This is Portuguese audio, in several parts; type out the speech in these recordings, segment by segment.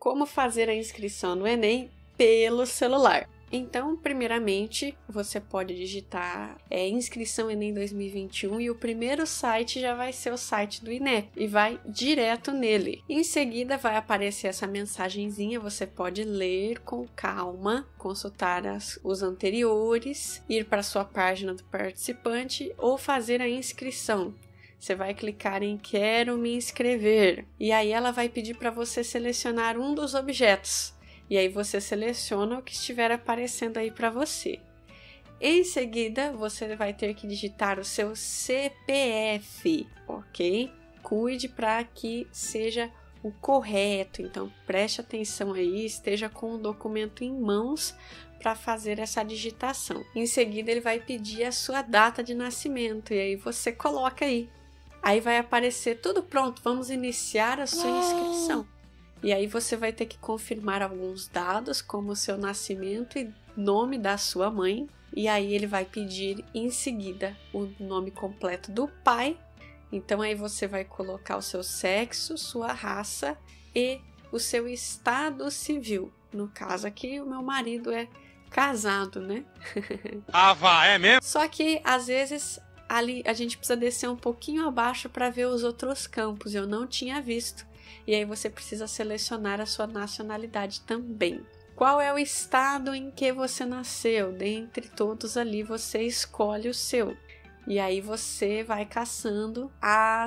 como fazer a inscrição no Enem pelo celular. Então, primeiramente, você pode digitar inscrição Enem 2021 e o primeiro site já vai ser o site do INEP e vai direto nele. Em seguida, vai aparecer essa mensagenzinha, você pode ler com calma, consultar os anteriores, ir para a sua página do participante ou fazer a inscrição. Você vai clicar em Quero me inscrever e aí ela vai pedir para você selecionar um dos objetos. E aí você seleciona o que estiver aparecendo aí para você. Em seguida, você vai ter que digitar o seu CPF, ok? Cuide para que seja o correto, então preste atenção aí, esteja com o documento em mãos para fazer essa digitação. Em seguida, ele vai pedir a sua data de nascimento e aí você coloca aí. Aí vai aparecer tudo pronto, vamos iniciar a sua inscrição. E aí você vai ter que confirmar alguns dados, como o seu nascimento e nome da sua mãe. E aí ele vai pedir em seguida o nome completo do pai. Então aí você vai colocar o seu sexo, sua raça e o seu estado civil. No caso aqui, o meu marido é casado, né? É mesmo? Só que às vezes ali a gente precisa descer um pouquinho abaixo para ver os outros campos. Eu não tinha visto. E aí você precisa selecionar a sua nacionalidade também. Qual é o estado em que você nasceu? Dentre todos ali você escolhe o seu. E aí você vai caçando a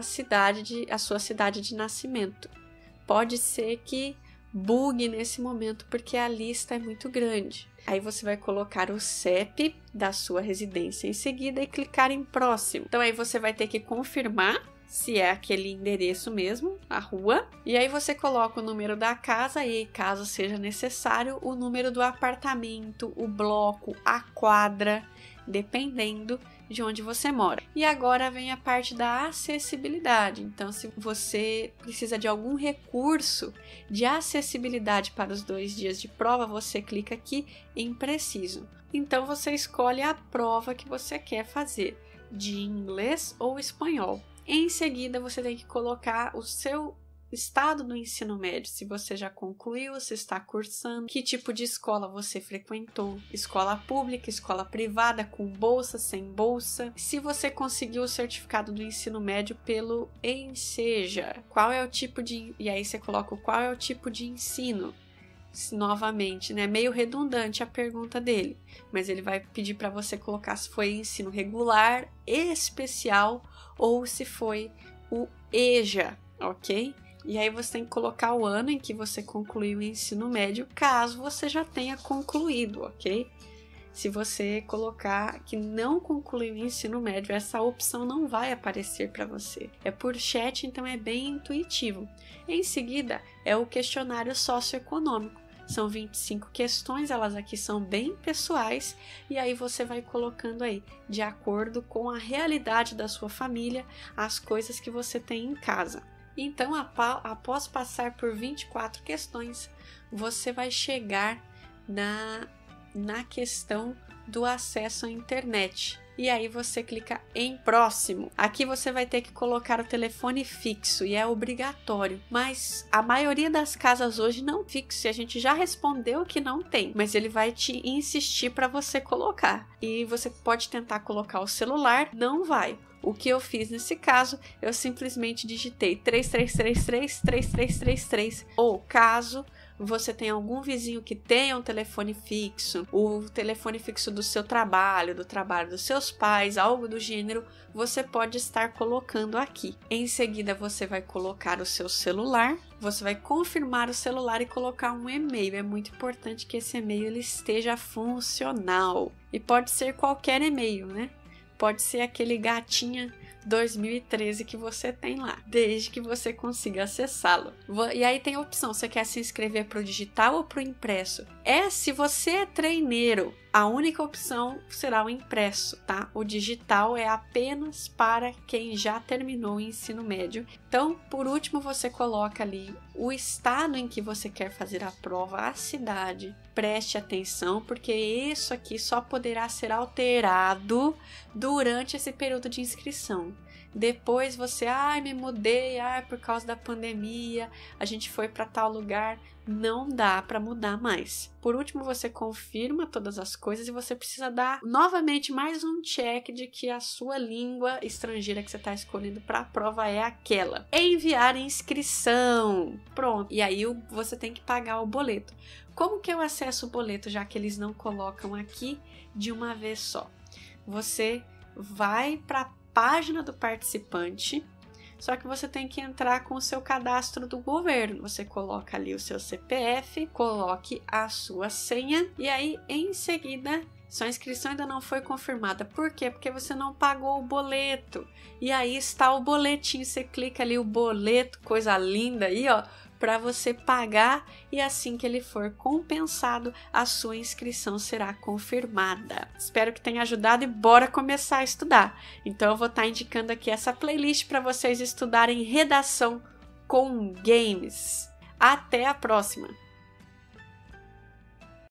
sua cidade de nascimento. Pode ser que bugue nesse momento porque a lista é muito grande. Aí você vai colocar o CEP da sua residência em seguida e clicar em próximo. Então aí você vai ter que confirmar se é aquele endereço mesmo, a rua. E aí você coloca o número da casa e, caso seja necessário, o número do apartamento, o bloco, a quadra, dependendo de onde você mora. E agora vem a parte da acessibilidade. Então, se você precisa de algum recurso de acessibilidade para os 2 dias de prova, você clica aqui em Preciso. Então, você escolhe a prova que você quer fazer, de inglês ou espanhol. Em seguida, você tem que colocar o seu estado no ensino médio, se você já concluiu, se está cursando, que tipo de escola você frequentou, escola pública, escola privada, com bolsa, sem bolsa, se você conseguiu o certificado do ensino médio pelo Enseja, qual é o tipo de... e aí você coloca qual é o tipo de ensino. Novamente, né? Meio redundante a pergunta dele, mas ele vai pedir para você colocar se foi ensino regular, especial ou se foi o EJA, ok? E aí você tem que colocar o ano em que você concluiu o ensino médio, caso você já tenha concluído, ok? Se você colocar que não concluiu o ensino médio, essa opção não vai aparecer para você. É por chat, então é bem intuitivo. Em seguida, é o questionário socioeconômico. São 25 questões, elas aqui são bem pessoais, e aí você vai colocando aí, de acordo com a realidade da sua família, as coisas que você tem em casa. Então, após passar por 24 questões, você vai chegar na questão do acesso à internet. E aí você clica em próximo. Aqui você vai ter que colocar o telefone fixo e é obrigatório. Mas a maioria das casas hoje não fixo e a gente já respondeu que não tem. Mas ele vai te insistir para você colocar. E você pode tentar colocar o celular, não vai. O que eu fiz nesse caso, eu simplesmente digitei 3333 3333 ou caso você tem algum vizinho que tenha um telefone fixo, o telefone fixo do seu trabalho, do trabalho dos seus pais, algo do gênero, você pode estar colocando aqui. Em seguida, você vai colocar o seu celular, você vai confirmar o celular e colocar um e-mail. É muito importante que esse e-mail ele esteja funcional. E pode ser qualquer e-mail, né? Pode ser aquele gatinha 2013 que você tem lá, desde que você consiga acessá-lo. E aí tem a opção, você quer se inscrever para o digital ou para o impresso? Se você é treineiro, a única opção será o impresso, tá? O digital é apenas para quem já terminou o ensino médio. Então, por último, você coloca ali o estado em que você quer fazer a prova, a cidade. Preste atenção, porque isso aqui só poderá ser alterado durante esse período de inscrição. depois você, me mudei, por causa da pandemia, a gente foi para tal lugar, não dá para mudar mais. Por último, você confirma todas as coisas e você precisa dar novamente mais um check de que a sua língua estrangeira que você está escolhendo para a prova é aquela. Enviar inscrição. Pronto. E aí você tem que pagar o boleto. Como que eu acesso o boleto, já que eles não colocam aqui de uma vez só? Você vai para a página do participante, só que você tem que entrar com o seu cadastro do governo. Você coloca ali o seu CPF, coloque a sua senha e aí em seguida sua inscrição ainda não foi confirmada. Por quê? Porque você não pagou o boleto. E aí está o boletim, você clica ali o boleto, coisa linda aí, ó, para você pagar, e assim que ele for compensado, a sua inscrição será confirmada. Espero que tenha ajudado e bora começar a estudar. Então eu vou estar indicando aqui essa playlist para vocês estudarem redação com games. Até a próxima!